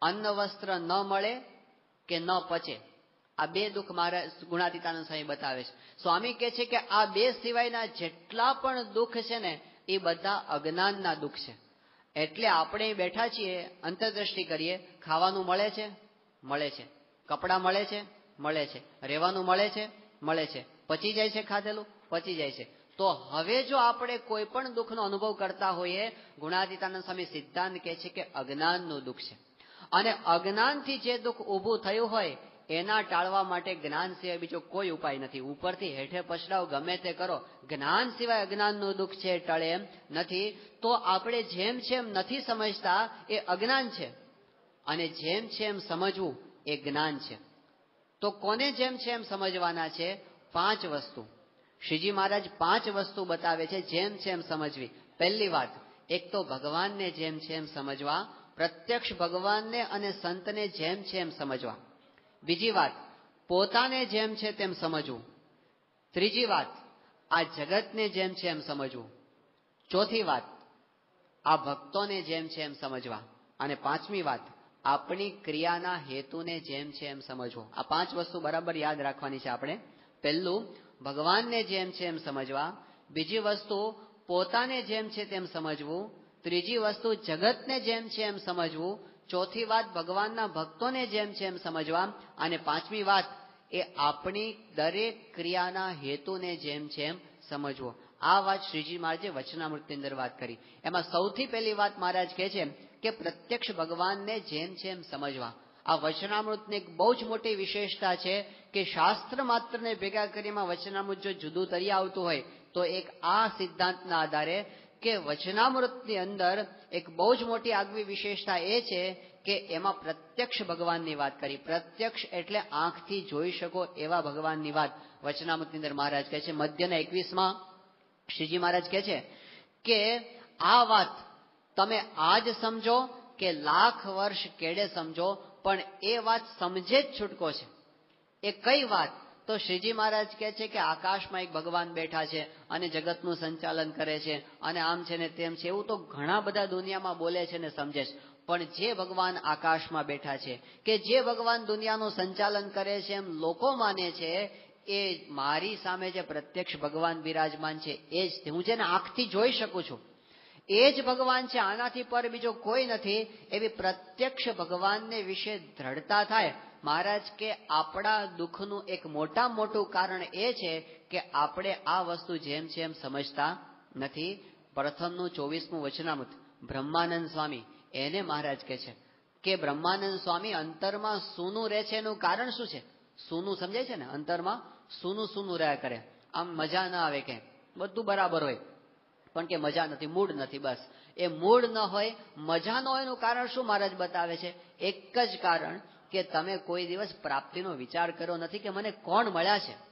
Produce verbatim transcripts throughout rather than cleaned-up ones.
અન્ન વસ્ત્ર ન મળે કે ન પચે, આ બે દુઃખ મારા ગુણાતીતાનંદ સ્વામી બતાવે છે. સ્વામી કહે છે કે આ બે સિવાયના જેટલા પણ દુઃખ છે ને એ બધા અજ્ઞાનના દુઃખ છે. એટલે આપણે બેઠા છીએ, અંતરદ્રષ્ટિ કરીએ, ખાવાનું મળે છે, મળે છે, કપડાં મળે છે, મળે છે, રહેવાનું મળે છે, મળે છે, પચી જાય છે, ખાધેલું પચી જાય છે. તો હવે જો આપણે કોઈ પણ દુઃખનો અનુભવ કરતા હોઈએ, ગુણાતીતાનંદ સ્વામી સિદ્ધાંત કહે છે કે અજ્ઞાનનું દુઃખ છે. અને અજ્ઞાનથી જે દુઃખ ઊભું થયું હોય એના ટાળવા માટે જ્ઞાન સિવાય બીજો કોઈ ઉપાય નથી. ઉપરથી હેઠે પછડાવ ગમે તે કરો, જ્ઞાન સિવાય અજ્ઞાનનું દુઃખ છે ટળે એમ નથી. તો આપણે જેમ છે એમ નથી સમજતા એ અજ્ઞાન છે, અને જેમ છે એમ સમજવું એ જ્ઞાન છે. તો કોને જેમ છે એમ સમજવાના છે? પાંચ વસ્તુ શ્રીજી મહારાજ પાંચ વસ્તુ બતાવે છે જેમ છે એમ સમજવી. પહેલી વાત, એક તો ભગવાનને જેમ છે એમ સમજવા, પ્રત્યક્ષ ભગવાનને અને સંતને જેમ છે એમ સમજવા. બીજી વાત, પોતાને જેમ છે તેમ સમજવું. ત્રીજી વાત, આ જગતને જેમ છે એમ સમજવું. ચોથી વાત, આ ભક્તોને જેમ છે એમ સમજવા. અને પાંચમી વાત, આપણી ક્રિયાના હેતુને જેમ છે એમ સમજવો. આ પાંચ વસ્તુ બરાબર યાદ રાખવાની છે આપણે. પહેલું, ભગવાનને જેમ છે એમ સમજવા. બીજી વસ્તુ, પોતાને જેમ છે તેમ સમજવું. ત્રીજી વસ્તુ, જગતને જેમ છે એમ સમજવું. ચોથી વાત, ભગવાનના ભક્તોને જેમ છે એમ સમજવા. અને પાંચમી વાત, એ આપણી દરેક ક્રિયાના હેતુને જેમ છે એમ સમજવો. આ વાત શ્રીજી મહારાજે વચનામૃતની અંદર વાત કરી. એમાં સૌથી પહેલી વાત મહારાજ કહે છે કે પ્રત્યક્ષ ભગવાનને જેમ છે એમ સમજવા. આ વચનામૃતની એક બહુ જ મોટી વિશેષતા છે કે શાસ્ત્ર માત્રને ભેગા કરીમાં વચનામૃત જો જુદું તરી આવતું હોય તો એક આ સિદ્ધાંતના આધારે કે વચનામૃતની અંદર એક બહુ જ મોટી આગવી વિશેષતા એ છે કે એમાં પ્રત્યક્ષ ભગવાનની વાત કરી. પ્રત્યક્ષ એટલે આંખથી જોઈ શકો એવા ભગવાનની વાત વચનામૃતની અંદર મહારાજ કહે છે. મધ્યના એકવીસમાં શ્રીજી મહારાજ કહે છે કે આ વાત તમે આજ સમજો કે લાખ વર્ષ કેડે સમજો, પણ એ વાત સમજે જ છૂટકો છે. એ કઈ વાત? તો શ્રીજી મહારાજ કહે છે કે આકાશમાં એક ભગવાન બેઠા છે અને જગતનું સંચાલન કરે છે અને આમ છે ને તેમ છે. એવું તો ઘણા બધા દુનિયામાં બોલે છે ને સમજે છે, પણ જે ભગવાન આકાશમાં બેઠા છે, કે જે ભગવાન દુનિયાનું સંચાલન કરે છે એમ લોકો માને છે, એ મારી સામે જે પ્રત્યક્ષ ભગવાન બિરાજમાન છે એ જ હું જેને આંખથી જોઈ શકું છું એ જ ભગવાન છે, આનાથી પર બીજો કોઈ નથી. એવી પ્રત્યક્ષ ભગવાનને વિશે દ્રઢતા થાય. મહારાજ કે આપણા દુઃખનું એક મોટામાં મોટું કારણ એ છે કે આપણે આ વસ્તુ જેમ છે એમ સમજતા નથી. પ્રથમનું ચોવીસમું વચનામૃત બ્રહ્માનંદ સ્વામી એને મહારાજ કહે છે કે બ્રહ્માનંદ સ્વામી અંતરમાં સૂનું રહે છે એનું કારણ શું છે? સૂનું સમજાય છે ને, અંતરમાં સૂનું સૂનું રહ્યા કરે, આમ મજા ના આવે, કે બધું બરાબર હોય પણ કે મજા નથી, મૂડ નથી. બસ એ મૂડ ન હોય, મજા ન હોય એનું કારણ શું મહારાજ બતાવે છે? એક જ કારણ કે તમે કોઈ દિવસ પ્રાપ્તિનો વિચાર કર્યો નથી કે મને કોણ મળ્યા છે.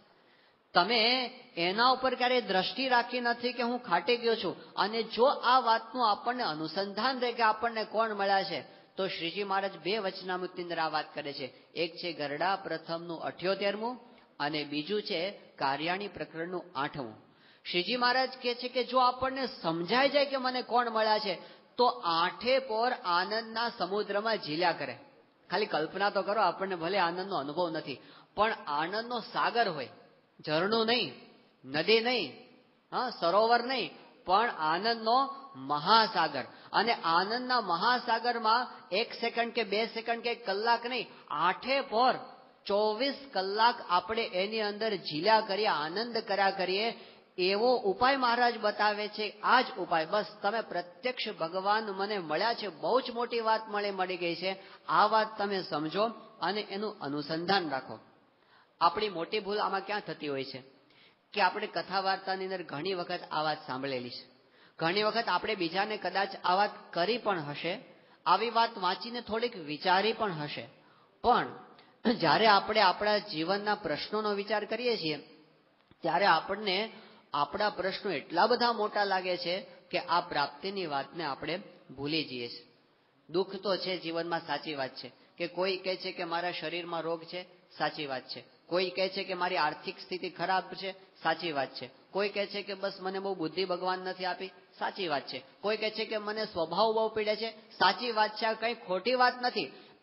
તમે એના ઉપર ક્યારેય દ્રષ્ટિ રાખી નથી કે હું ખાટી ગયો છું. અને જો આ વાતનું આપણને અનુસંધાન રહે કે આપણને કોણ મળ્યા છે, તો શ્રીજી મહારાજ બે વચનામૃતની અંદર આ વાત કરે છે. એક છે ગરડા પ્રથમનું અઠ્યોતેરમું અને બીજું છે કાર્યાણી પ્રકરણનું આઠમું. શ્રીજી મહારાજ કહે છે કે જો આપણને સમજાઈ જાય કે મને કોણ મળ્યા છે, તો આઠે પોર આનંદના સમુદ્રમાં ઝીલ્યા કરે. ખાલી કલ્પના તો કરો, આપણને ભલે આનંદનો અનુભવ નથી, પણ આનંદનો સાગર હોય, ઝરણું નહીં, નદી નહીં, હા સરોવર નહીં, પણ આનંદનો મહાસાગર. અને આનંદના મહાસાગરમાં એક સેકન્ડ કે બે સેકન્ડ કે કલાક નહીં, આઠે પોર ચોવીસ કલાક આપણે એની અંદર ઝીલ્યા કરીએ, આનંદ કર્યા કરીએ. એવો ઉપાય મહારાજ બતાવે છે. આ જ ઉપાય, બસ તમે પ્રત્યક્ષ ભગવાન મને મળ્યા છે, બહુ જ મોટી વાત મળે મળી ગઈ છે, આ વાત તમે સમજો અને એનું અનુસંધાન રાખો. આપણી મોટી ભૂલ આમાં ક્યાં થતી હોય છે કે આપણે કથા વાર્તાની અંદર ઘણી વખત આ વાત સાંભળેલી છે, ઘણી વખત આપણે બીજાને કદાચ આ વાત કરી પણ હશે, આવી વાત વાંચીને થોડીક વિચારી પણ હશે, પણ જ્યારે આપણે આપણા જીવનના પ્રશ્નોનો વિચાર કરીએ છીએ ત્યારે આપણને આપણા પ્રશ્નો એટલા બધા મોટા લાગે છે કે આ પ્રાપ્તિની વાતને આપણે ભૂલી જઈએ છીએ. દુઃખ તો છે જીવનમાં, સાચી વાત છે. કે કોઈ કહે છે કે મારા શરીરમાં રોગ છે, સાચી વાત છે. કોઈ કહે છે કે મારી આર્થિક સ્થિતિ ખરાબ છે, સાચી વાત છે. કોઈ કહે છે કે બસ મને બહુ બુદ્ધિ ભગવાન નથી આપી, સાચી વાત છે. કોઈ કહે છે કે મને સ્વભાવ બહુ પીડે છે, સાચી વાત છે. આ કઈ ખોટી વાત નથી,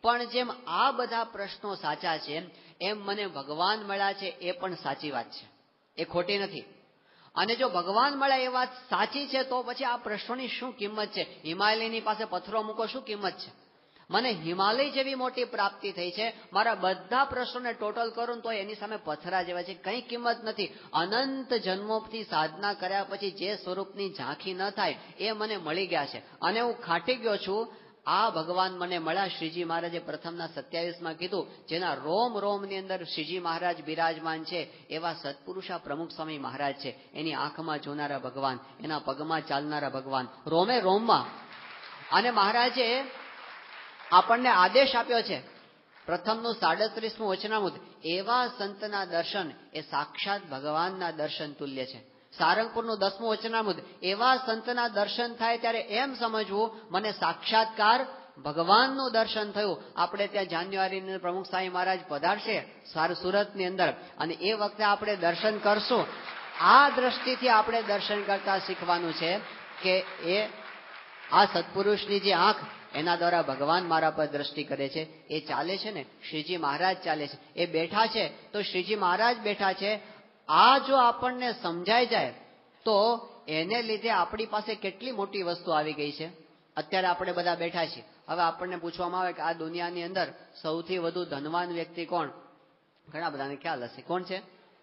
પણ જેમ આ બધા પ્રશ્નો સાચા છે એમ મને ભગવાન મળ્યા છે એ પણ સાચી વાત છે, એ ખોટી નથી. અને જો ભગવાન મળ્યા એ વાત સાચી છે તો પછી આ પ્રશ્નોની શું કિંમત છે? હિમાલયની પાસે પથ્થરો મૂકો, શું કિંમત છે? મને હિમાલય જેવી મોટી પ્રાપ્તિ થઈ છે, મારા બધા પ્રશ્નોને ટોટલ કરું તો એની સામે પથ્થરા જેવા છે, કઈ કિંમત નથી. અનંત જન્મોથી સાધના કર્યા પછી જે સ્વરૂપની ઝાંખી ન થાય એ મને મળી ગયા છે અને હું ખાટી ગયો છું. આ ભગવાન મને મળ્યા. શ્રીજી મહારાજે પ્રથમના સત્યાવીસ માં કીધું, જેના રોમ રોમ ની અંદર શ્રીજી મહારાજ બિરાજમાન છે એવા સત્પુરુષા પ્રમુખ સ્વામી મહારાજ છે. એની આંખમાં જોનારા ભગવાન, એના પગમાં ચાલનારા ભગવાન, રોમે રોમમાં. અને મહારાજે આપણને આદેશ આપ્યો છે, પ્રથમનું સાડત્રીસમું વચનામૃત, એવા સંતના દર્શન એ સાક્ષાત ભગવાનના દર્શન તુલ્ય છે. સારંગપુરનું દસમું વચનામૃત, એવા સંતના દર્શન થાય ત્યારે એમ સમજવું મને સાક્ષાત્કાર ભગવાનનું દર્શન થયું. આપણે ત્યાં જાન્યુઆરી પ્રમુખ સ્વામી મહારાજ પધારશે સુરતની અંદર અને એ વખતે આપણે દર્શન કરશું. આ દ્રષ્ટિથી આપણે દર્શન કરતા શીખવાનું છે કે એ આ સત્પુરુષની જે આંખ, એના દ્વારા ભગવાન મારા પર દ્રષ્ટિ કરે છે. એ ચાલે છે ને શ્રીજી મહારાજ ચાલે છે, એ બેઠા છે તો શ્રીજી મહારાજ બેઠા છે. આ જો આપણને સમજાઈ જાય તો એને લીધે આપણી પાસે કેટલી મોટી વસ્તુ આવી ગઈ છે. અત્યારે આપણે બધા બેઠા છીએ. હવે આપણને પૂછવામાં આવે કે આ દુનિયાની અંદર સૌથી વધુ ધનવાન વ્યક્તિ કોણ? ઘણા બધાને ખ્યાલ હશે. કોણ છે?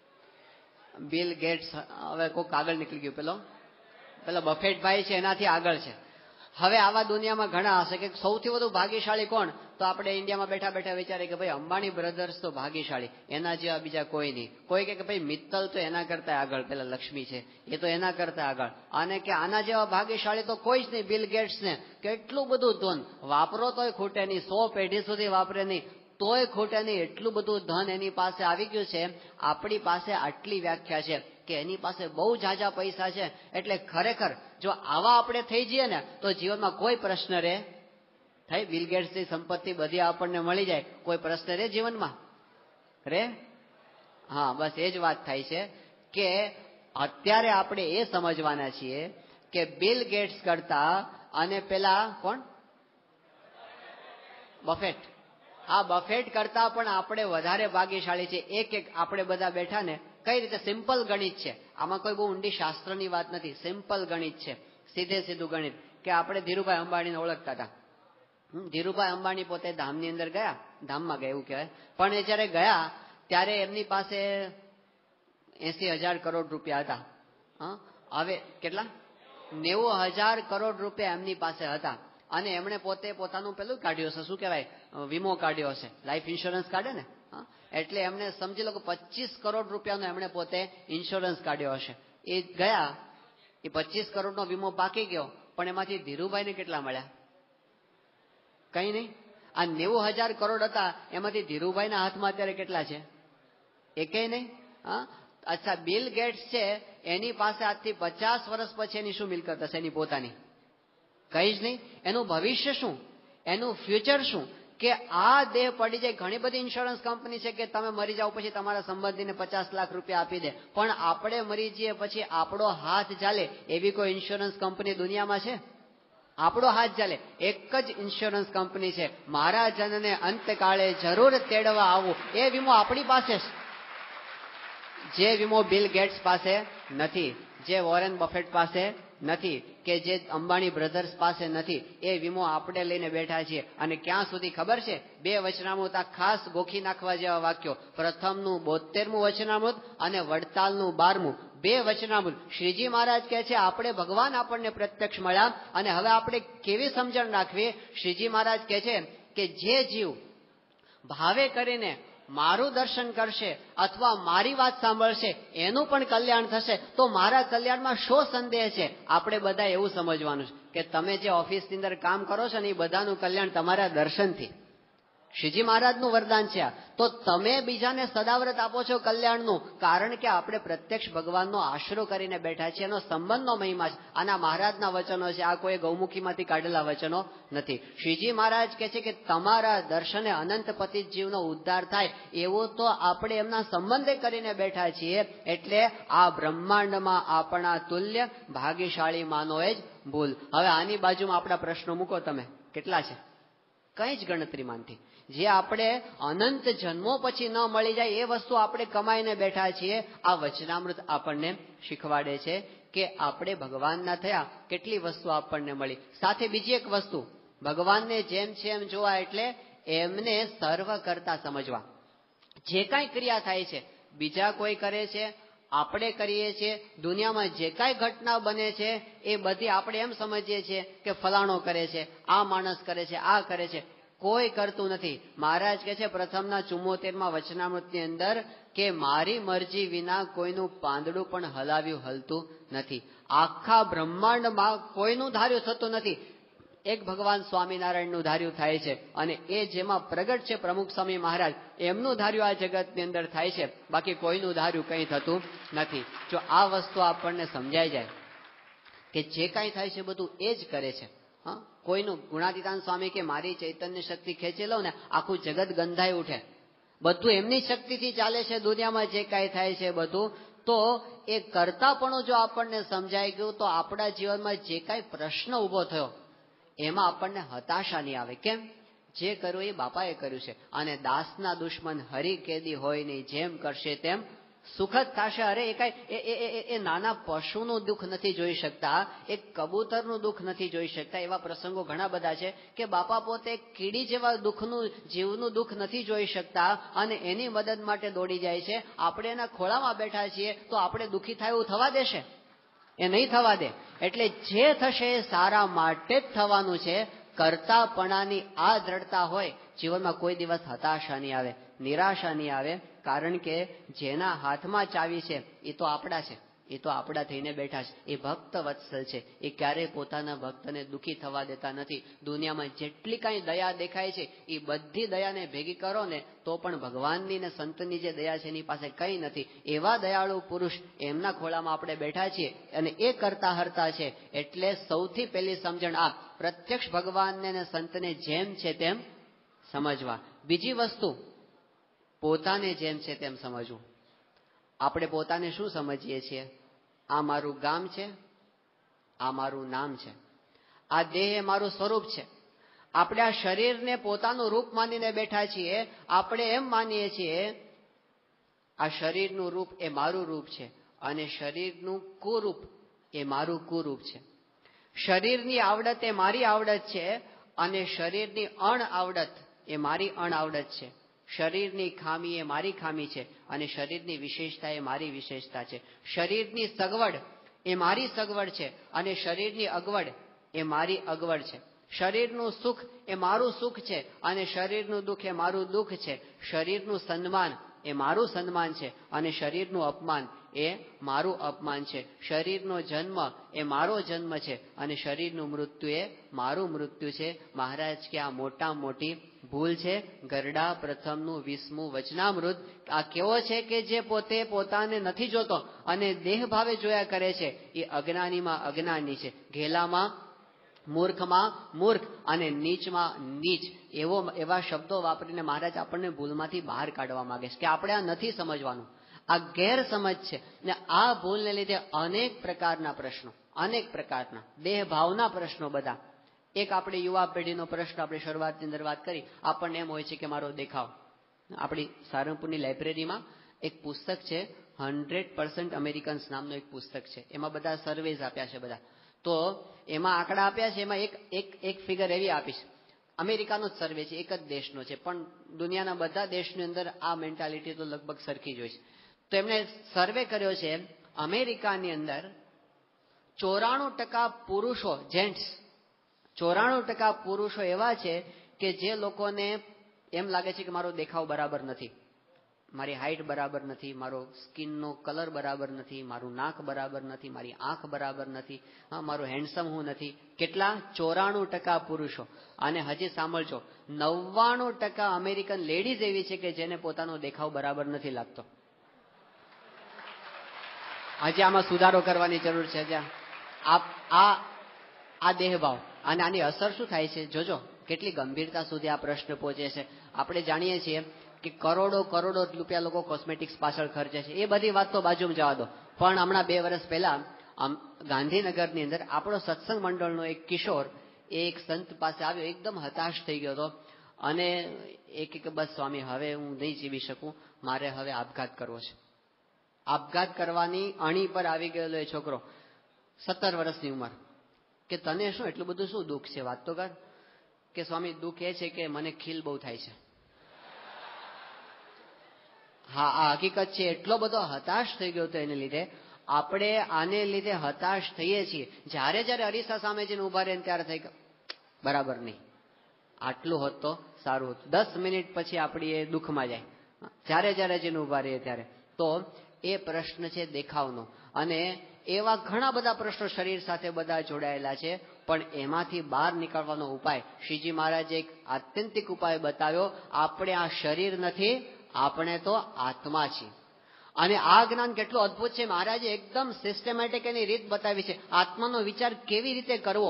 Bill Gates. હવે કોઈક આગળ નીકળી ગયું. પેલો પેલો બફેટભાઈ છે, એનાથી આગળ છે. હવે આવા દુનિયામાં ઘણા હશે કે સૌથી વધુ ભાગ્યશાળી કોણ? તો આપણે ઇન્ડિયામાં બેઠા બેઠા વિચારે કે ભાઈ અંબાણી બ્રધર્સ તો ભાગ્યશાળી, એના જેવા બીજા કોઈ નહીં. કોઈ કે ભાઈ મિત્તલ તો એના કરતા આગળ, પેલા લક્ષ્મી છે એ તો એના કરતા આગળ, અને કે આના જેવા ભાગ્યશાળી તો કોઈ જ નહીં. બિલ ગેટ્સ ને કેટલું બધું ધન વાપરો તોય ખૂટે નહીં, સો પેઢી સુધી વાપરે નહીં તોય ખૂટે નહીં, એટલું બધું ધન એની પાસે આવી ગયું છે. આપણી પાસે આટલી વ્યાખ્યા છે કે એની પાસે બહુ ઝાઝા પૈસા છે. એટલે ખરેખર જો આવા આપણે થઈ જઈએ ને તો જીવનમાં કોઈ પ્રશ્ન રહે થાય. બિલ ગેટ્સની સંપત્તિ બધી આપણને મળી જાય, કોઈ પ્રશ્ન રહે જીવનમાં? રે? હા, બસ એ જ વાત થાય છે કે અત્યારે આપણે એ સમજવાના છીએ કે બિલ ગેટ્સ કરતા અને પેલા કોણ, બફેટ, આ બફેટ કરતા પણ આપણે વધારે ભાગ્યશાળી છે. એક એક આપણે બધા બેઠા ને કઈ રીતે સિમ્પલ ગણિત છે, આમાં કોઈ બહુ ઊંડી શાસ્ત્રની વાત નથી, સિમ્પલ ગણિત છે, સીધે સીધું ગણિત. કે આપણે ધીરુભાઈ અંબાણીને ઓળખતા હતા. ધીરુભાઈ અંબાણી પોતે ધામની અંદર ગયા, ધામમાં ગયા એવું કહેવાય, પણ એ જયારે ગયા ત્યારે એમની પાસે એસી હજાર કરોડ રૂપિયા હતા. હવે કેટલા? નેવું હજાર કરોડ રૂપિયા એમની પાસે હતા. અને એમણે પોતે પોતાનું પેલું કાઢ્યું હશે, શું કહેવાય, વીમો કાઢ્યો હશે, લાઈફ ઇન્સ્યોરન્સ કાઢે ને, એટલે એમને સમજી લો કે પચીસ કરોડ રૂપિયાનો એમણે પોતે ઇન્સ્યોરન્સ કાઢ્યો હશે. એ ગયા, એ પચીસ કરોડનો વીમો પાકી ગયો, પણ એમાંથી ધીરુભાઈને કેટલા મળ્યા? કઈ નહીં. આ નેવું હજાર કરોડ હતા એમાંથી ધીરુભાઈના હાથમાં અત્યારે કેટલા છે? એકેય નહીં. હા, અચ્છા, બિલ ગેટ્સ છે એની પાસે આજથી પચાસ વર્ષ પછી એની શું મિલકત હશે? એની પોતાની કઈ જ નહીં. એનું ભવિષ્ય શું, એનું ફ્યુચર શું? કે આ દેહ પડી જાય. ઘણી બધી ઇન્સ્યોરન્સ કંપની છે કે તમે મરી જાઓ પછી તમારા સંબંધીને પચાસ લાખ રૂપિયા આપી દે, પણ આપણે મરી જઈએ પછી આપણો હાથ ચાલે એવી કોઈ ઇન્સ્યોરન્સ કંપની દુનિયામાં છે? આપણો હાથ ચાલે એક જ ઇન્સ્યોરન્સ કંપની છે, મારા જનને અંતકાળે જરૂર તેડવા આવું. એ વીમો આપણી પાસે છે, જે વીમો બિલ ગેટ્સ પાસે નથી, જે વોરેન બફેટ પાસે નથી, કે જે અંબાણી બ્રધર્સ પાસે નથી. એ વીમો આપણે લઈને બેઠા છીએ. અને ક્યાં સુધી ખબર છે? બે વચનામૃત આ ખાસ ગોખી નાખવા જેવા વાક્યો. પ્રથમનું બોતેરમું વચનામૃત અને વડતાલનું બારમું બે વચનામૃત. શ્રીજી મહારાજ કહે છે આપણે ભગવાન આપણને પ્રત્યક્ષ મળ્યા. અને હવે આપણે કેવી સમજણ રાખવી? શ્રીજી મહારાજ કહે છે કે જે જીવ ભાવે કરીને મારું દર્શન કરશે અથવા મારી વાત સાંભળશે એનું પણ કલ્યાણ થશે. તો મારા કલ્યાણમાં શો સંદેહ છે? આપણે બધા એવું સમજવાનું છે કે તમે જે ઓફિસની અંદર કામ કરો છો ને એ બધાનું કલ્યાણ તમારા દર્શનથી. શ્રીજી મહારાજનું વરદાન છે. તો તમે બીજાને સદાવ્રત આપો છો કલ્યાણનું, કારણ કે આપણે પ્રત્યક્ષ ભગવાનનો આશરો કરીને બેઠા છીએ. એનો સંબંધનો મહિમા છે. આના મહારાજના વચનો છે, આ કોઈ ગૌમુખીમાંથી કાઢેલા વચનો નથી. શ્રીજી મહારાજ કહે છે કે તમારા દર્શને અનંત પતિત જીવનો ઉદ્ધાર થાય એવું તો આપણે એમના સંબંધે કરીને બેઠા છીએ. એટલે આ બ્રહ્માંડમાં આપણા તુલ્ય ભાગ્યશાળી માનો જ ભૂલ. હવે આની બાજુમાં આપણા પ્રશ્નો મૂકો તમે, કેટલા છે? કઈ જ ગણતરીમાં નથી. જે આપણે અનંત જન્મો પછી ન મળી જાય એ વસ્તુ આપણે કમાઈને બેઠા છીએ. આ વચનામૃત આપણને શીખવાડે છે કે આપણે ભગવાનના થયા, કેટલી વસ્તુ આપણને મળી. સાથે બીજી એક વસ્તુ, ભગવાનને જેમ છે એમ જોવા એટલે એમને સર્વ કરતા સમજવા. જે કાંઈ ક્રિયા થાય છે બીજા કોઈ કરે છે, આપણે કરીએ છીએ, દુનિયામાં જે કાંઈ ઘટના બને છે એ બધી આપણે એમ સમજીએ છીએ કે ફલાણો કરે છે, આ માણસ કરે છે, આ કરે છે. કોઈ કરતું નથી. મહારાજ કહે છે પ્રથમના ચુમ્મોતેરમાં વચનામૃતની અંદર કે મારી મરજી વિના કોઈનું પાંદડું પણ હલાવ્યું હલતું નથી. આખા બ્રહ્માંડમાં કોઈનું ધાર્યું થતું નથી. એક ભગવાન સ્વામિનારાયણનું ધાર્યું થાય છે, અને એ જેમાં પ્રગટ છે પ્રમુખ સ્વામી મહારાજ, એમનું ધાર્યું આ જગતની અંદર થાય છે. બાકી કોઈનું ધાર્યું કંઈ થતું નથી. જો આ વસ્તુ આપણને સમજાઈ જાય કે જે કાંઈ થાય છે બધું એ જ કરે છે. હા, કોઈનું ગુણાતીતાન સ્વામી કે મારી ચૈતન્ય શક્તિ ખેંચી લઉં ને આખું જગત ગંધાઈ ઉઠે, બધું એમની શક્તિથી ચાલે છે દુનિયામાં જે કાંઈ થાય છે બધું. તો એ કરતાપણું જો આપણને સમજાઈ ગયું તો આપણા જીવનમાં જે કાંઈ પ્રશ્ન ઉભો થયો એમાં આપણને હતાશા નહીં આવે. કેમ? જે કર્યું એ બાપાએ કર્યું છે, અને દાસના દુશ્મન હરી કેદી હોય નહીં, જેમ કરશે તેમ સુખદ થશે. અરે એ કઈ એ નાના પશુનું દુઃખ નથી જોઈ શકતા, એક કબૂતરનું દુઃખ નથી જોઈ શકતા. એવા પ્રસંગો ઘણા બધા છે કે બાપા પોતે કીડી જેવા દુઃખનું જીવનું દુઃખ નથી જોઈ શકતા અને એની મદદ માટે દોડી જાય છે. આપણે એના ખોળામાં બેઠા છીએ તો આપણે દુઃખી થાય એવું થવા દેશે? એ નહીં થવા દે. એટલે જે થશે એ સારા માટે જ થવાનું છે. કરતાપણાની આ દ્રઢતા હોય જીવનમાં કોઈ દિવસ હતાશા નહીં આવે, નિરાશા નહીં આવે. કારણ કે જેના હાથમાં ચાવી છે એ તો આપણા છે, એ તો આપણા થઈને બેઠા છે. એ ભક્ત વત્સલ છે, એ ક્યારેય પોતાના ભક્તને દુઃખી થવા દેતા નથી. દુનિયામાં જેટલી કાંઈ દયા દેખાય છે એ બધી દયાને ભેગી કરો ને તો પણ ભગવાનની ને સંતની જે દયા છે એની પાસે કંઈ નથી. એવા દયાળુ પુરુષ એમના ખોળામાં આપણે બેઠા છીએ અને એ કરતા હરતા છે. એટલે સૌથી પહેલી સમજણ આ, પ્રત્યક્ષ ભગવાનને ને સંતને જેમ છે તેમ સમજવા. બીજી વસ્તુ, પોતાને જેમ છે તેમ સમજવું. આપણે પોતાને શું સમજીએ છીએ? આ મારું ગામ છે, આ મારું નામ છે, આ દેહ એ મારું સ્વરૂપ છે. આપણે આ શરીરને પોતાનું રૂપ માનીને બેઠા છીએ. આપણે એમ માનીએ છીએ આ શરીરનું રૂપ એ મારું રૂપ છે અને શરીરનું કુરૂપ એ મારું કુરૂપ છે. શરીરની આવડત એ મારી આવડત છે અને શરીરની અણ આવડત એ મારી અણ આવડત છે. શરીરની ખામી એ મારી ખામી છે અને શરીરની વિશેષતા એ મારી વિશેષતા છે. શરીરની સગવડ એ મારી સગવડ છે અને શરીરની અગવડ એ મારી અગવડ છે. શરીરનું સુખ એ મારું સુખ છે અને શરીરનું દુઃખ એ મારું દુઃખ છે. શરીરનું સન્માન એ મારું સન્માન છે અને શરીરનું અપમાન એ મારું અપમાન છે. શરીરનો જન્મ એ મારો જન્મ છે અને શરીરનું મૃત્યુ એ મારું મૃત્યુ છે. મહારાજ કે આ મોટા મોટી ભૂલ છે. ગરડા પ્રથમનું વીસમું વચનામૃત આ કેવો છે કે જે પોતે પોતાને નથી જોતો અને દેહ ભાવે જોયા કરે છે એ અજ્ઞાનીમાં અજ્ઞાની છે. ઘેલામાં મૂર્ખમાં મૂર્ખ અને નીચમાં નીચ, એવો એવા શબ્દો વાપરીને મહારાજ આપણને ભૂલમાંથી બહાર કાઢવા માંગે છે કે આપણે આ નથી સમજવાનું. આ ગેરસમજ છે ને આ ભૂલને લીધે અનેક પ્રકારના પ્રશ્નો, અનેક પ્રકારના દેહ ભાવના પ્રશ્નો બધા. એક આપણે યુવા પેઢીનો પ્રશ્ન આપણે શરૂઆતની અંદર વાત કરી, આપણને એમ હોય છે કે મારો દેખાવ. આપણી સારંગપુરની લાઇબ્રેરીમાં એક પુસ્તક છે, હંડ્રેડ પર્સન્ટ અમેરિકન્સ નામનું એક પુસ્તક છે. એમાં બધા સર્વેઝ આપ્યા છે બધા. તો એમાં આંકડા આપ્યા છે. એમાં એક એક એક ફિગર એવી આપી છે, અમેરિકાનો જ સર્વે છે, એક જ દેશનો છે, પણ દુનિયાના બધા દેશની અંદર આ મેન્ટાલિટી તો લગભગ સરખી જ હોય છે. તો એમણે સર્વે કર્યો છે, અમેરિકાની અંદર ચોરાણું ટકા પુરુષો, જેન્ટ્સ, ચોરાણું ટકા પુરુષો એવા છે કે જે લોકોને એમ લાગે છે કે મારો દેખાવ બરાબર નથી, મારી હાઈટ બરાબર નથી, મારો સ્કિનનો કલર બરાબર નથી, મારું નાક બરાબર નથી, મારી આંખ બરાબર નથી, હા મારું હેન્ડસમ હું નથી. કેટલા? ચોરાણું ટકા પુરુષો. અને હજી સાંભળજો, નવ્વાણું ટકા અમેરિકન લેડીઝ એવી છે કે જેને પોતાનો દેખાવ બરાબર નથી લાગતો. હજી આમાં સુધારો કરવાની જરૂર છે. જ્યાં આ આ દેહભાવ અને આની અસર શું થાય છે જોજો, કેટલી ગંભીરતા સુધી આ પ્રશ્ન પહોંચે છે. આપણે જાણીએ છીએ કે કરોડો કરોડો રૂપિયા લોકો કોસ્મેટિક્સ પાછળ ખર્ચે છે. એ બધી વાત તો બાજુમાં જવા દો. પણ હમણાં બે વર્ષ પહેલા ગાંધીનગરની અંદર આપણો સત્સંગ મંડળનો એક કિશોર એક સંત પાસે આવ્યો, એકદમ હતાશ થઈ ગયો હતો અને એક કે બસ સ્વામી હવે હું નહીં જીવી શકું, મારે હવે આપઘાત કરવો છે. આપઘાત કરવાની અણી પર આવી ગયેલો એ છોકરો, સત્તર વર્ષની ઉંમર. કે તને શું એટલું બધું શું દુઃખ છે, વાત તો કર. કે સ્વામી દુઃખ એ છે કે મને ખીલ બહુ થાય છે. હા, આ હકીકત છે. એટલો બધો હતાશ થઈ ગયો હતો એને લીધે. આપણે આને લીધે હતાશ થઈએ છીએ. જ્યારે જ્યારે અરીસા સામે જઈને ઉભા રહે ત્યારે થઈ બરાબર નહીં, આટલું હોત તો સારું હતું. દસ મિનિટ પછી આપણી એ દુઃખમાં જાય, જ્યારે જ્યારે જઈને ઉભા રહીએ ત્યારે. તો એ પ્રશ્ન છે દેખાવનો. અને એવા ઘણા બધા પ્રશ્નો શરીર સાથે બધા જોડાયેલા છે. પણ એમાંથી બહાર નીકળવાનો ઉપાય શ્રીજી મહારાજે એક આત્યંતિક ઉપાય બતાવ્યો. આપણે આ શરીર નથી, આપણે તો આત્મા છીએ. અને આ જ્ઞાન કેટલું અદભુત છે. મહારાજે એકદમ સિસ્ટમેટિક એની રીત બતાવી છે. આત્માનો વિચાર કેવી રીતે કરવો,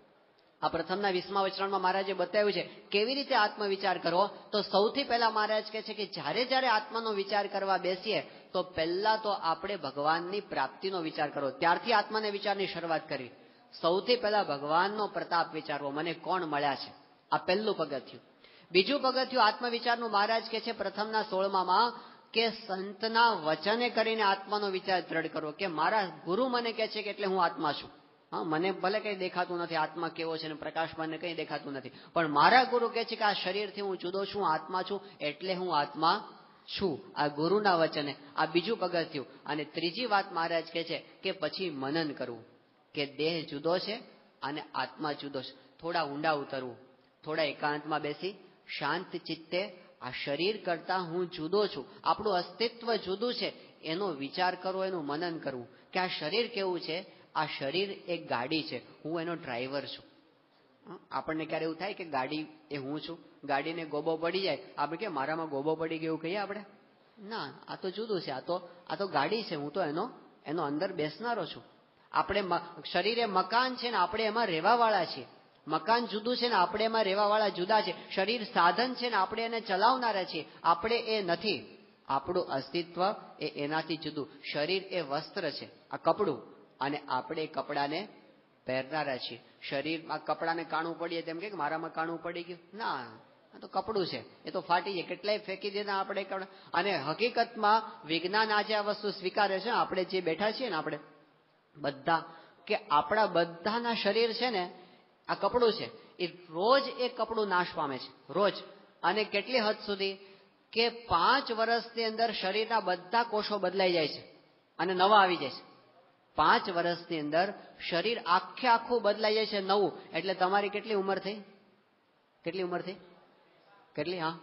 આ પ્રથમના વીસમા વચરાણમાં મહારાજે બતાવ્યું છે કેવી રીતે આત્મવિચાર કરવો. તો સૌથી પહેલા મહારાજ કહે છે કે જ્યારે જ્યારે આત્માનો વિચાર કરવા બેસીએ તો પહેલા તો આપણે ભગવાનની પ્રાપ્તિનો વિચાર કરવો. ત્યારથી આત્માને વિચારની શરૂઆત કરી. સૌથી પહેલા ભગવાનનો પ્રતાપ વિચારવો, મને કોણ મળ્યા છે, આ પહેલું પગથિયું. બીજું પગથિયું આત્મવિચારનું મહારાજ કહે છે પ્રથમના સોળમામાં કે સંતના વચને કરીને આત્માનો વિચાર દ્રઢ કરવો. કે મારા ગુરુ મને કહે છે કે એટલે હું આત્મા છું. હા, મને ભલે કઈ દેખાતું નથી આત્મા કેવો છે, ને પ્રકાશ મને કઈ દેખાતું નથી, પણ મારા ગુરુ કહે છે કે આ શરીરથી હું જુદો છું, આત્મા છું, એટલે હું આત્મા છું. આ ગુરુના વચને. આ બીજું પગથિયું. અને ત્રીજી વાત મહારાજ કહે છે કે પછી મનન કરવું કે દેહ જુદો છે અને આત્મા જુદો છે. થોડા ઊંડા ઉતરવું, થોડા એકાંતમાં બેસી શાંત ચિત્તે આ શરીર કરતા હું જુદો છું, આપણું અસ્તિત્વ જુદું છે, એનો વિચાર કરવો, એનું મનન કરવું કે આ શરીર કેવું છે. આ શરીર એક ગાડી છે, હું એનો ડ્રાઈવર છું. આપણને ક્યારે એવું થાય કે ગાડી એ હું છું, ગાડીને ગોબો પડી જાય આપણે કે મારામાં ગોબો પડી ગયો કહીએ આપણે? ના, આ તો જુદું છે. આ તો આ તો ગાડી છે, હું તો એનો એનો અંદર બેસનારો છું. આપણે શરીર એ મકાન છે ને આપણે એમાં રહેવા વાળા છીએ. મકાન જુદું છે ને આપણે એમાં રહેવા વાળા જુદા છે. શરીર સાધન છે ને આપણે એને ચલાવનારા છીએ, આપણે એ નથી. આપણું અસ્તિત્વ એ એનાથી જુદું. શરીર એ વસ્ત્ર છે, આ કપડું, અને આપણે કપડાને પહેરનારા છીએ. શરીરમાં કપડાને કાણું પડીએ તેમ કે મારામાં કાણું પડી ગયું, ના, આ તો કપડું છે, એ તો ફાટી જાય. કેટલાય ફેંકી દેના આપણે. અને હકીકતમાં વિજ્ઞાન આજે આ વસ્તુ સ્વીકારે છે. આપણે જે બેઠા છીએ ને આપણે બધા, કે આપણા બધાના શરીર છે ને આ કપડું છે, એ રોજ એક કપડું નાશ પામે છે, રોજ. અને કેટલી હદ સુધી કે પાંચ વર્ષની અંદર શરીરના બધા કોષો બદલાઈ જાય છે અને નવા આવી જાય છે. પાંચ વર્ષની અંદર શરીર આખે આખું બદલાઈ જાય છે, નવું. એટલે તમારી કેટલી ઉંમર થઈ? કેટલી ઉંમર થઈ? કેટલી? હા,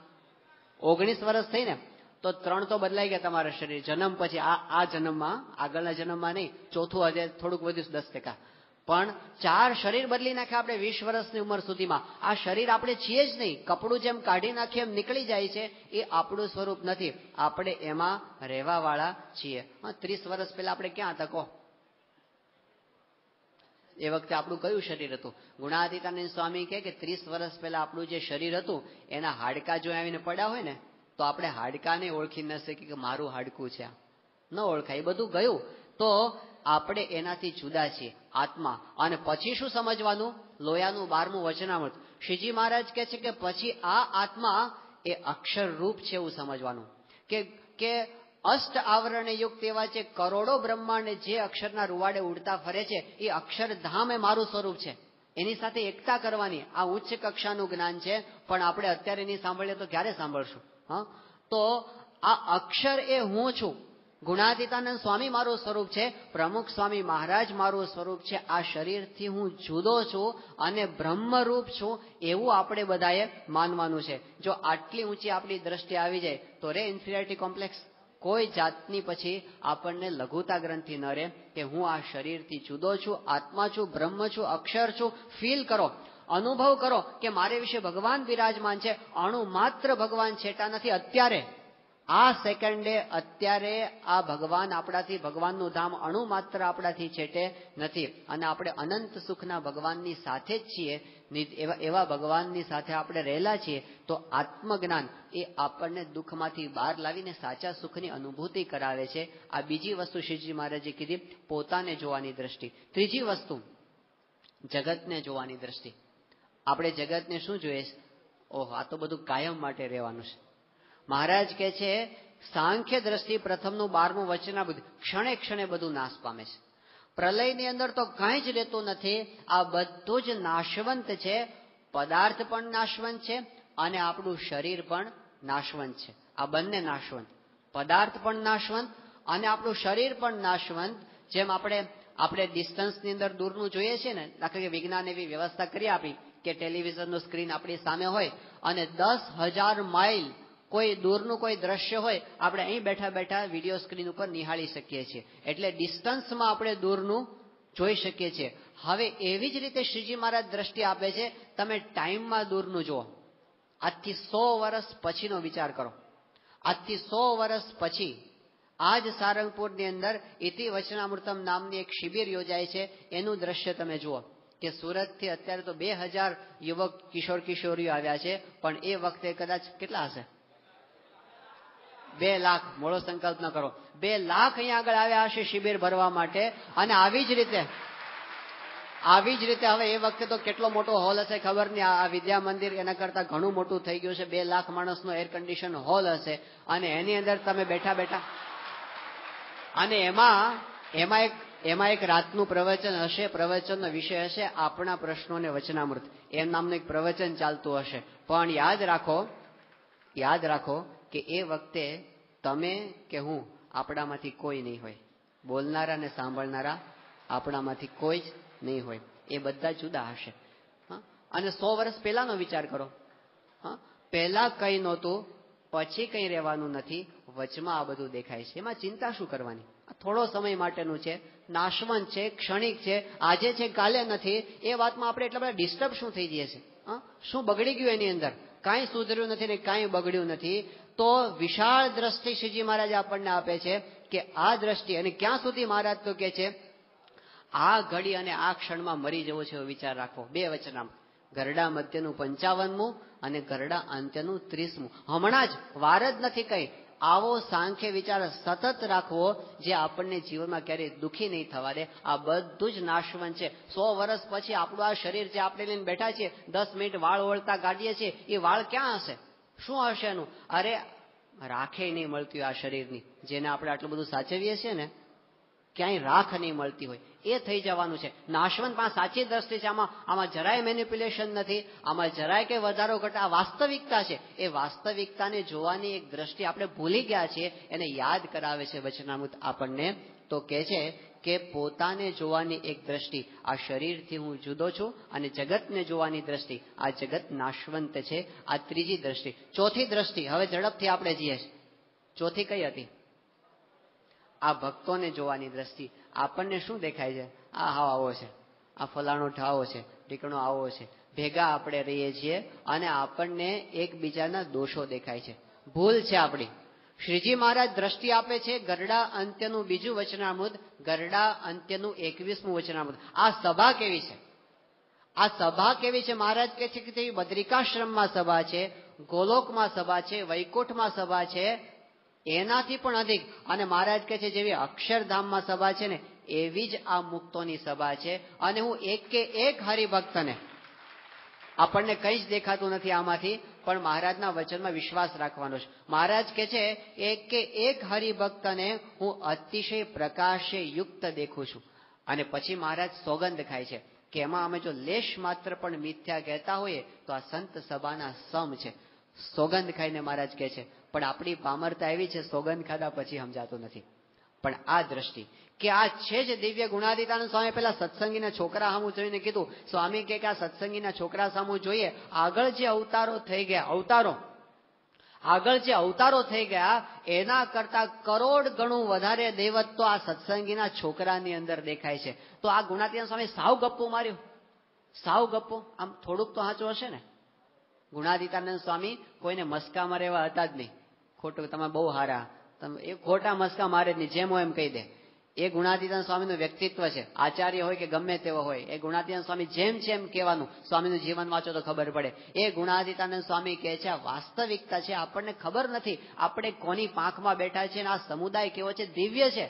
ઓગણીસ વર્ષ થઈ ને, તો ત્રણ તો બદલાઈ ગયા તમારા શરીર જન્મ પછી. આ આ જન્મમાં, આગળના જન્મમાં નહીં, ચોથું હજે થોડુંક વધ્યું દસ ટકા, પણ ચાર શરીર બદલી નાખ્યા આપણે વીસ વર્ષની ઉંમર સુધીમાં. આ શરીર આપણે છીએ જ નહીં. કપડું જેમ કાઢી નાખીએ એમ નીકળી જાય છે, એ આપણું સ્વરૂપ નથી. આપણે એમાં રહેવા વાળા છીએ. ત્રીસ વર્ષ પહેલા આપણે ક્યાં હતા કહો? એ વખતે આપણું કયું શરીર હતું? ગુણાતીતાનંદ સ્વામી કહે કે ત્રીસ વર્ષ પહેલા આપણું જે શરીર હતું એના હાડકા જો આવીને પડ્યા હોય ને તો આપણે હાડકાને ઓળખી ન શકીએ કે મારું હાડકું છે, ન ઓળખાય. એ બધું ગયું. તો આપણે એનાથી જુદા છીએ, આત્મા. અને પછી શું સમજવાનું? લોયાનું બારમું વચનામૃત શ્રીજી મહારાજ કહે છે કે પછી આ આત્મા એ અક્ષર રૂપ છે એવું સમજવાનું. કે કે અષ્ટ આવરણે યુક્ત એવા છે કરોડો બ્રહ્માંડ જે અક્ષરના રૂવાડે ઉડતા ફરે છે, એ અક્ષરધામ એ મારું સ્વરૂપ છે. એની સાથે એકતા કરવાની આ ઉચ્ચ કક્ષાનું જ્ઞાન છે. પણ આપણે અત્યારે નહીં સાંભળીએ તો ક્યારે સાંભળશું? હા, તો આ અક્ષર એ હું છું. ગુણાતીતાનંદ સ્વામી મારું સ્વરૂપ છે, પ્રમુખ સ્વામી મહારાજ મારું સ્વરૂપ છે. આ શરીરથી હું જુદો છું અને બ્રહ્મરૂપ છું, એવું આપણે બધાએ માનવાનું છે. જો આટલી ઊંચી આપણી દ્રષ્ટિ આવી જાય તો રે ઇન્ફિરિયોરિટી કોમ્પ્લેક્સ. કોઈ જાતની પછી આપણને લઘુતા ગ્રંથિ ન રહે કે હું આ શરીરથી જુદો છું, આત્મા છું, બ્રહ્મ છું, અક્ષર છું. ફીલ કરો, અનુભવ કરો કે મારે વિશે ભગવાન બિરાજમાન છે. અણુ માત્ર ભગવાન છેટા નથી. અત્યારે આ સેકન્ડે, અત્યારે આ ભગવાન આપણાથી, ભગવાનનું ધામ અણુ માત્ર આપણાથી છેટે નથી. અને આપણે અનંત સુખના ભગવાનની સાથે જ છીએ. એવા એવા ભગવાનની સાથે આપણે રહેલા છીએ. તો આત્મજ્ઞાન એ આપણને દુઃખમાંથી બહાર લાવીને સાચા સુખની અનુભૂતિ કરાવે છે. આ બીજી વસ્તુ શ્રીજી મહારાજે કીધી, પોતાને જોવાની દ્રષ્ટિ. ત્રીજી વસ્તુ જગતને જોવાની દ્રષ્ટિ. આપણે જગતને શું જોઈએ? ઓહો, આ તો બધું કાયમ માટે રહેવાનું છે. મહારાજ કે છે સાંખ્ય દ્રષ્ટિ પ્રથમનું બારમું વચનામૃત ક્ષણે ક્ષણે બધું નાશ પામે છે. પ્રલયની અંદર તો કાંઈ જ રહેતું નથી. આ બધું જ નાશવંત છે. પદાર્થ પણ નાશવંત છે અને આપણું શરીર પણ નાશવંત છે. આ બંને નાશવંત, પદાર્થ પણ નાશવંત અને આપણું શરીર પણ નાશવંત. જેમ આપણે આપણે ડિસ્ટન્સની અંદર દૂરનું જોઈએ છીએ ને, દાખલા કે વિજ્ઞાન એવી વ્યવસ્થા કરી આપી કે ટેલિવિઝનનું સ્ક્રીન આપણી સામે હોય અને દસ હજાર માઇલ કોઈ દૂરનું કોઈ દ્રશ્ય હોય, આપણે અહીં બેઠા બેઠા વિડીયો સ્ક્રીન ઉપર નિહાળી શકીએ છીએ. એટલે ડિસ્ટન્સમાં આપણે દૂરનું જોઈ શકીએ છીએ. હવે એવી જ રીતે શ્રીજી મહારાજ દ્રષ્ટિ આપે છે, તમે ટાઈમમાં દૂરનું જુઓ. આજથી સો વર્ષ પછીનો વિચાર કરો. આજથી સો વર્ષ પછી આજ સારંગપુરની અંદર ઇતિ વચનામૃતમ નામની એક શિબિર યોજાય છે. એનું દ્રશ્ય તમે જુઓ કે સુરતથી અત્યારે તો બે હજાર યુવક કિશોર કિશોરીઓ આવ્યા છે, પણ એ વખતે કદાચ કેટલા હશે? બે લાખ. મોડો સંકલ્પ ન કરો. બે લાખ અહીંયા આગળ આવ્યા હશે શિબિર ભરવા માટે. અને આવી જ રીતે આવી જ રીતે હવે એ વખતે તો કેટલો મોટો હોલ હશે ખબર નહીં. આ વિદ્યા મંદિર એના કરતા ઘણું મોટું થઈ ગયું છે. બે લાખ માણસનો એર કન્ડિશન હોલ હશે અને એની અંદર તમે બેઠા બેઠા અને એમાં એમાં એક એમાં એક રાતનું પ્રવચન હશે. પ્રવચનનો વિષય હશે આપણા પ્રશ્નોને વચનામૃત. એમ નામનું એક પ્રવચન ચાલતું હશે. પણ યાદ રાખો યાદ રાખો કે એ વખતે તમે કે હું આપણામાંથી કોઈ નહીં હોય. બોલનારા ને સાંભળનારા આપણામાંથી કોઈ જ નહીં હોય. એ બધા જુદા હશે. અને સો વર્ષ પહેલાનો વિચાર કરો. હા, પહેલા કઈ નહોતું, પછી કઈ રહેવાનું નથી, વચમાં આ બધું દેખાય છે. એમાં ચિંતા શું કરવાની? થોડો સમય માટેનું છે, નાશવંત છે, ક્ષણિક છે, આજે છે કાલે નથી. એ વાતમાં આપણે એટલા બધા ડિસ્ટર્બ શું થઈ જઈએ છે? શું બગડી ગયું એની અંદર? કાંઈ સુધર્યું નથી ને કાંઈ બગડ્યું નથી. તો વિશાળ દ્રષ્ટિ શ્રીજી મહારાજ આપણને આપે છે કે આ દ્રષ્ટિ, અને ક્યાં સુધી મહારાજ તો કે છે આ ઘડી અને આ ક્ષણમાં મરી જવો છે એવો વિચાર રાખવો. બે વચનામ, ગરડા મધ્યનું પંચાવનમું અને ગરડા અંત્યનું ત્રીસમું. હમણાં જ વાર જ નથી કઈ. આવો સાંખ્ય વિચાર સતત રાખવો જે આપણને જીવનમાં ક્યારેય દુઃખી નહીં થવા દે. આ બધું જ નાશવંત છે. સો વર્ષ પછી આપણું આ શરીર જે આપણે લઈને બેઠા છીએ, દસ મિનિટ વાળ ઓળતા કાઢીએ છીએ, એ વાળ ક્યાં હશે? શું હશે એનું? અરે રાખે નહીં મળતી હોય આ શરીરની, જેને આપણે આટલું બધું સાચવીએ છીએ ને, ક્યાંય રાખ નહીં મળતી હોય, એ થઈ જવાનું છે. નાશવંત માં સાચી દ્રષ્ટિ છે. આમાં આમાં જરાય મેનિપ્યુલેશન નથી, આમાં જરાય કે વધારો ઘટે. આ વાસ્તવિકતા છે. એ વાસ્તવિકતાને જોવાની એક દ્રષ્ટિ આપણે ભૂલી ગયા છીએ, એને યાદ કરાવે છે વચનામૃત આપણને. તો કે છે કે પોતાને જોવાની એક દ્રષ્ટિ, આ શરીરથી હું જુદો છું, અને જગતને જોવાની દ્રષ્ટિ, આ જગત નાશવંત છે. આ ત્રીજી દ્રષ્ટિ. ચોથી દ્રષ્ટિ હવે ઝડપથી આપણે જઈએ. ચોથી કઈ હતી? આ ભક્તોને જોવાની દ્રષ્ટિ. આપણને શું દેખાય છે? આ હાવ આવો છે, આ ફલાણો ઠાવો છે, ઢીકણો આવો છે. ભેગા આપણે રહીએ છીએ અને આપણને એકબીજાના દોષો દેખાય છે. ભૂલ છે આપણી. શ્રીજી મહારાજ દ્રષ્ટિ આપે છે ગરડા અંત્યનું બીજું વચનામૃત, ગરડા અંત્યનું એકવીસમું વચનામૃત. આ સભા કેવી છે? આ સભા કેવી છે? મહારાજ કહે છે કે તે બદ્રિકાશ્રમમાં સભા છે, ગોલોકમાં સભા છે, વૈકુંઠમાં સભા છે, એનાથી પણ અધિક. અને મહારાજ કહે છે જેવી અક્ષરધામમાં સભા છે ને, એવી જ આ મુક્તોની સભા છે. અને હું એક કે એક હરિભક્તને, આપણને કંઈ જ દેખાતું નથી આમાંથી, પણ મહારાજના વચનમાં વિશ્વાસ રાખવાનો છે. મહારાજ કહે છે એક કે એક હરિભક્તને હું અતિશય પ્રકાશે યુક્ત દેખું છું. અને પછી મહારાજ સોગંદ ખાય છે કે એમાં અમે જો લેશ માત્ર પણ મિથ્યા કહેતા હોઈએ તો આ સંત સભાના સમ છે. સોગંદ ખાઈને મહારાજ કહે છે. પણ આપણી પામરતા એવી છે, સોગંદ ખાધા પછી સમજાતું નથી. પણ આ દ્રષ્ટિ કે આ છે જ દિવ્ય ગુણાતીતાનંદ સ્વામી પેલા સત્સંગીના છોકરા સામું જોઈને કીધું. સ્વામી કે આ સત્સંગીના છોકરા સામું જોઈએ, આગળ જે અવતારો થઈ ગયા, અવતારો આગળ જે અવતારો થઈ ગયા એના કરતા કરોડ ગણું વધારે દૈવત્વ આ સત્સંગીના છોકરાની અંદર દેખાય છે. તો આ ગુણાતીતાનંદ સ્વામી સાવ ગપ્પુ માર્યું, સાવ ગપ્પુ. આમ થોડુંક તો સાચું હશે ને. ગુણાતીતાનંદ સ્વામી કોઈને મસ્કા મારે એવા હતા જ નહીં. ખોટું, તમે બહુ હારા, તમે એ ખોટા મસ્કા મારે જ નહીં, જેમ હોય એમ કહી દે. એ ગુણાતીતાનંદ સ્વામીનું વ્યક્તિત્વ છે. આચાર્ય હોય કે ગમે તેવો હોય, એ ગુણાતીતાનંદ સ્વામી જેમ છે એમ કહેવાનું. સ્વામીનું જીવન વાંચો તો ખબર પડે. એ ગુણાતીતાનંદ સ્વામી કહે છે આ વાસ્તવિકતા છે, આપણને ખબર નથી આપણે કોની પાંખમાં બેઠા છે. આ સમુદાય કેવો છે, દિવ્ય છે.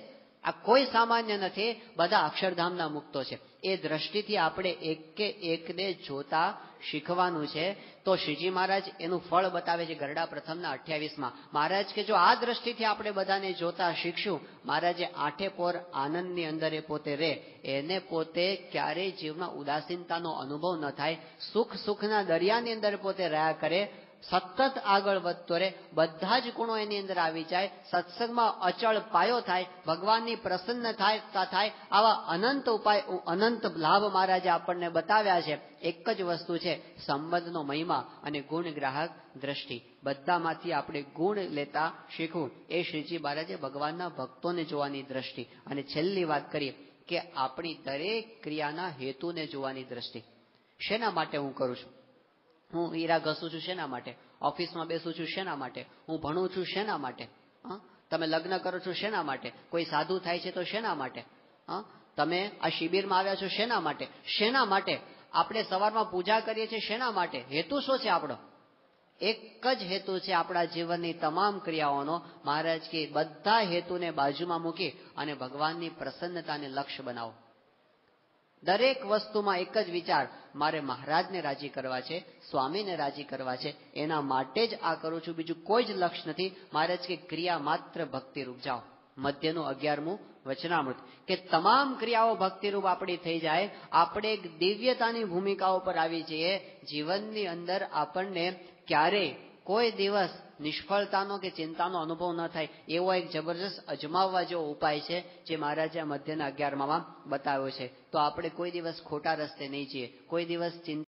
આ કોઈ સામાન્ય નથી, બધા અક્ષરધામના મુક્તો છે. એ દ્રષ્ટિથી આપણે એક કે એકને જોતા શીખવાનું છે. તો શ્રીજી મહારાજ એનું ફળ બતાવે છે ગરડા પ્રથમના અઠ્યાવીસમાં. મહારાજ કે જો આ દ્રષ્ટિથી આપણે બધાને જોતા શીખશું, મહારાજે આઠે પોર આનંદની અંદર એ પોતે રહે, એને પોતે ક્યારેય જીવમાં ઉદાસીનતાનો અનુભવ ન થાય, સુખ સુખના દરિયાની અંદર પોતે રહ્યા કરે, સતત આગળ વધતો રહે, બધા જ ગુણો એની અંદર આવી જાય, સત્સંગમાં અચળ પાયો થાય, ભગવાનની પ્રસન્ન થાય થાય આવા અનંત ઉપાય અનંત લાભ મહારાજે આપણને બતાવ્યા છે. એક જ વસ્તુ છે, સંબંધનો મહિમા અને ગુણ ગ્રાહક દ્રષ્ટિ. બધામાંથી આપણે ગુણ લેતા શીખવું, એ શ્રીજી મહારાજે ભગવાનના ભક્તોને જોવાની દ્રષ્ટિ. અને છેલ્લી વાત કરીએ કે આપણી દરેક ક્રિયાના હેતુને જોવાની દ્રષ્ટિ. શેના માટે હું કરું છું? હું હીરા ઘસું છું શેના માટે? ઓફિસમાં બેસું છું શેના માટે? હું ભણું છું શેના માટે? તમે લગ્ન કરો છો શેના માટે? કોઈ સાધુ થાય છે તો શેના માટે? તમે આ શિબિરમાં આવ્યા છો શેના માટે? શેના માટે આપણે સવારમાં પૂજા કરીએ છીએ? શેના માટે? હેતુ શું છે આપણો? એક જ હેતુ છે આપણા જીવનની તમામ ક્રિયાઓનો. મહારાજ કે બધા હેતુને બાજુમાં મૂકી અને ભગવાનની પ્રસન્નતાને લક્ષ્ય બનાવો. દરેક વસ્તુમાં એક જ વિચાર, મારે મહારાજને રાજી કરવા છે, સ્વામીને રાજી કરવા છે, એના માટે જ આ કરું છું, બીજું કોઈ જ લક્ષ્ય નથી. મહારાજ કે ક્રિયા માત્ર ભક્તિરૂપ. જાઓ મધ્યનું અગિયારમું વચનામૃત કે તમામ ક્રિયાઓ ભક્તિરૂપ આપણી થઈ જાય, આપણે એક દિવ્યતાની ભૂમિકાઓ પર આવી જઈએ. જીવનની અંદર આપણને ક્યારેય કોઈ દિવસ નિષ્ફળતાનો કે ચિંતાનો અનુભવ ન થાય એવો એક જબરજસ્ત અજમાવવા જેવો ઉપાય છે જે મહારાજે આ મધ્યના અગિયારમાં બતાવ્યો છે. તો આપણે કોઈ દિવસ ખોટા રસ્તે નહીં જઈએ, કોઈ દિવસ ચિંતા